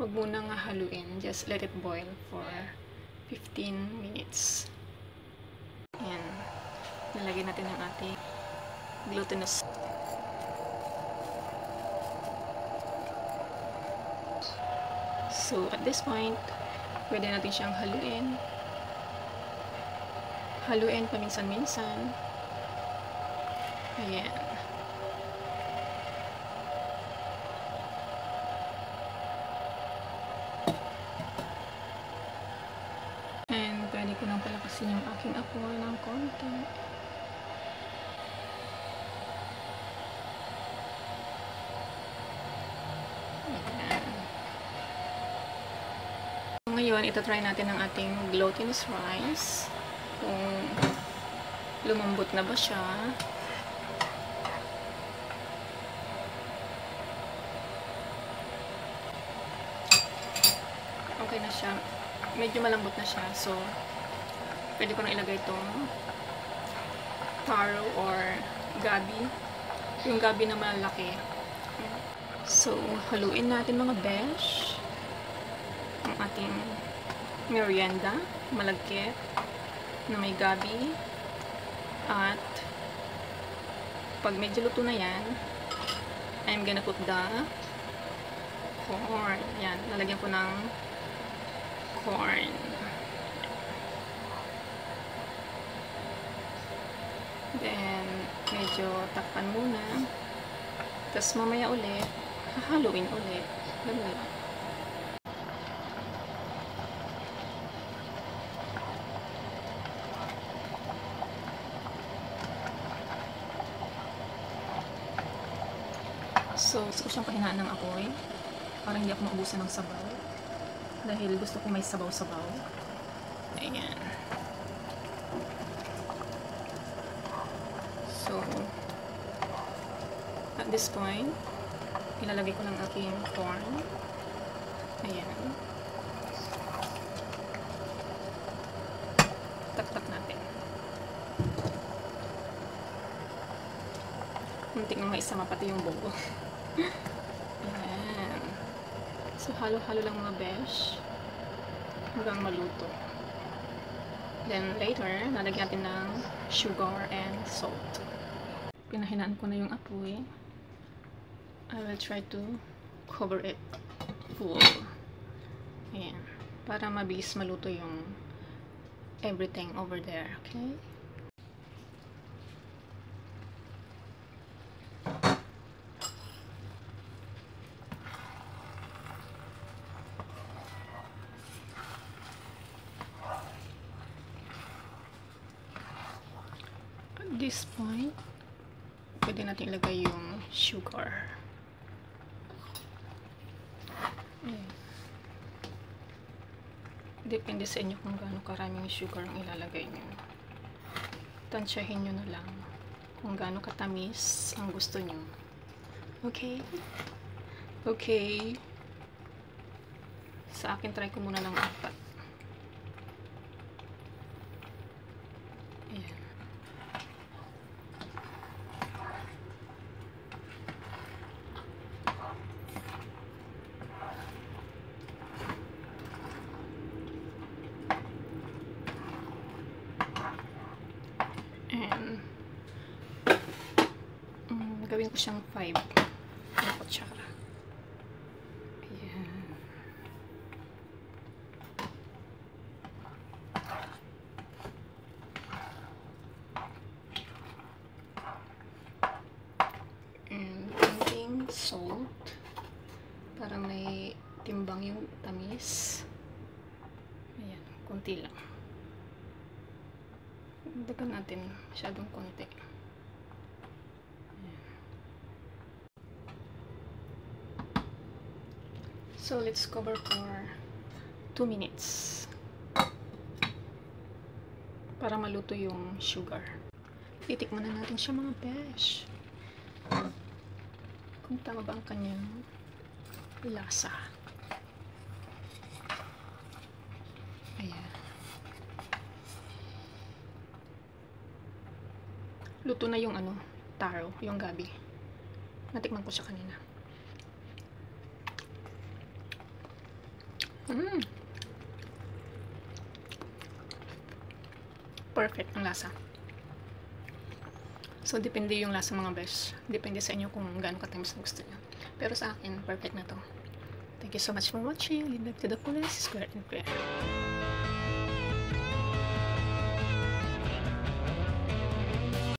Huwag muna nga haluin. Just let it boil for 15 minutes. Ayan. Nalagyan natin ang ating glutinous. So, at this point, pwede natin siyang haluin. Haluin paminsan-minsan. Ayan. And pwede ko nang palakasin yung aking apoy ng konti. Ayan. Ngayon, ito-try natin ang ating glutinous rice. Kung lumambot na ba siya. Okay na siya. Medyo malambot na siya. So, pwede ko na ilagay itong taro or gabi. Yung gabi na malaki. So, haluin natin mga besh. Ang ating merienda. Malagkit. Na may gabi. At pag medyo luto na yan, I'm gonna put the corn. Yan, lalagyan ko ng corn. Then, medyo takpan muna. Tapos mamaya ulit, hahaluin ulit. Ganun lang. So, gusto ko siyang pahinaan ng apoy para hindi ako maubusan ng sabaw. Dahil gusto ko may sabaw-sabaw. Ayan. So, at this point, ilalagay ko ng aking corn. Ayan. Tak-tak natin. Muntik nang maisama pati yung buo. Ayan. So, halo-halo lang mga besh. Hanggang maluto. Then, later, nalagyan natin ng sugar and salt. Pinahinaan ko na yung apoy. I will try to cover it full. Ayan. Para mabilis maluto yung everything over there. Okay? At this point, pwede natin ilagay yung sugar. Depende sa inyo kung gaano karaming sugar ang ilalagay nyo. Tansyahin nyo na lang kung gaano katamis ang gusto nyo. Okay? Okay. Sa akin, try ko muna ng 4. Ayan. And gawin ko siyang 5 na kutsara. Ayan. And konting salt para may timbang yung tamis. Ayan, konti lang. Dagdagan natin masyadong konti. So, let's cover for 2 minutes para maluto yung sugar. Titikman na natin siya mga besh. Kung tama ba ang kanyang lasa. Ayan. Luto na yung taro, yung gabi. Natikman ko siya kanina. Mm. Perfect ang lasa. So, depende yung lasa mga besh. Depende sa inyo kung gaano katamis na gusto nyo. Pero sa akin, perfect na to. Thank you so much for watching. Leave it to the fullest, square and fair.